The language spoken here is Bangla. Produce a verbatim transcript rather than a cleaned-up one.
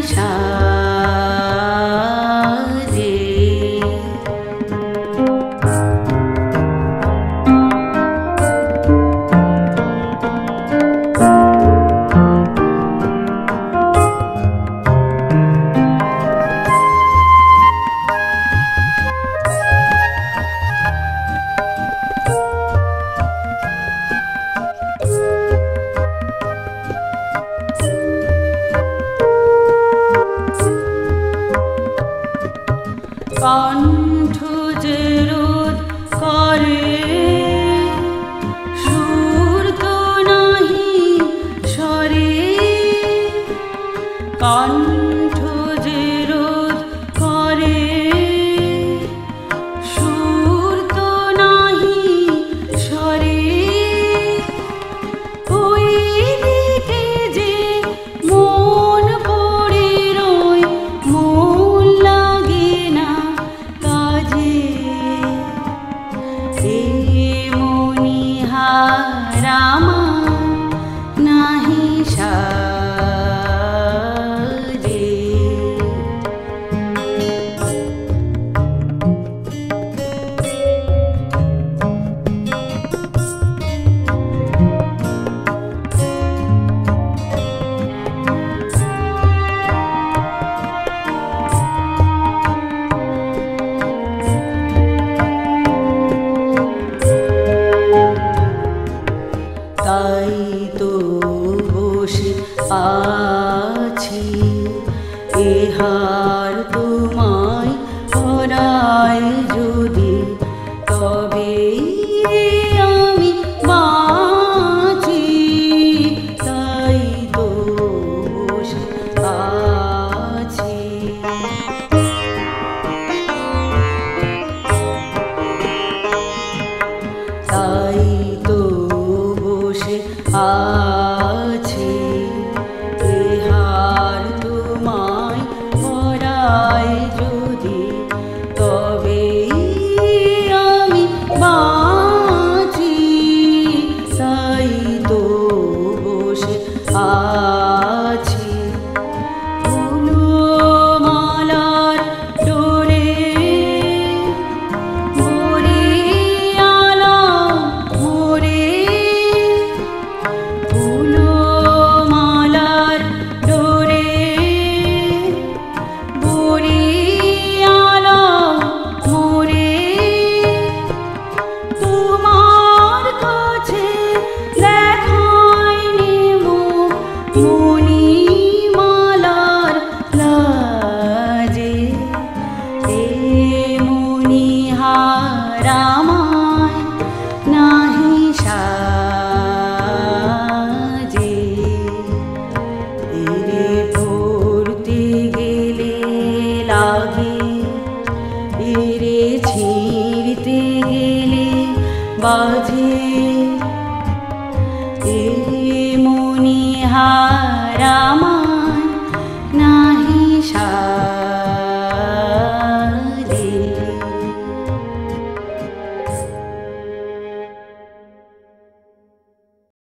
সাজে। কণ্ঠ যে রোধ করে সুর তো নাহি স্বরে, কণ্ঠ যে রোধ করে সুর তো নাহি স্বরে। ওই দিকে যে মন পড়ে রয় মন লাগে না কাজে, এ মনিহারা আমার নাহি সাজে। তাই তো বসে আছি এহার তোমায় পরায় যদি, তবে আমি বাঁচি। তাই তো বসে আছি। তাই তো বসে আছি এহার তোমায় পরায় যদি, তবে আমি বাঁচি। তাই তো বসে আছি। ফুলমালার ডোরে ভরে আলো মোরে, ফুলমালার ডোরে ভরে আলো মোরে। তোমার কাছে দেখায়নি মুখ মণিমালার লাজে, এ মনিহারা আমায় নাহি সাজে। এরে পড়তে গেলে লাগে, এরে ছিঁড়তে গেলে বাজে, এ মনিহারা